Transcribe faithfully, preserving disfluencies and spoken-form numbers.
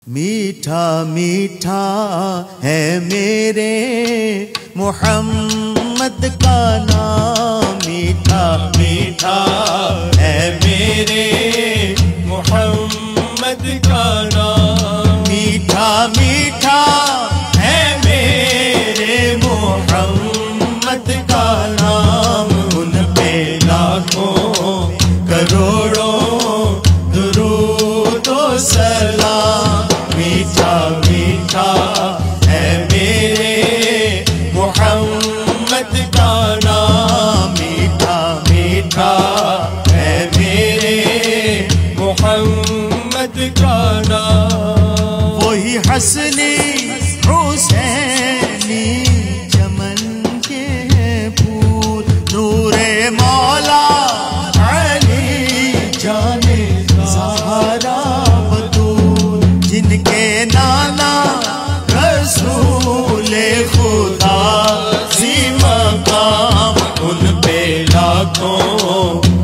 میٹھا میٹھا ہے میرے محمد کا نام، میٹھا میٹھا ہے میرے محمد کا نام، میٹھا میٹھا ہے میرے محمد کا نام، ان پہ لاکھوں کروڑوں درود و سلام، میٹھا میٹھا ہے میرے محمد کا نام، میٹھا میٹھا ہے میرے محمد کا نام، وہی حسنی حسینی چمن کے پھول، نور مولا علی جانے زہرا بطول، جن کے نانا رسول خدا ذی مقام، ان پہ لاکھوں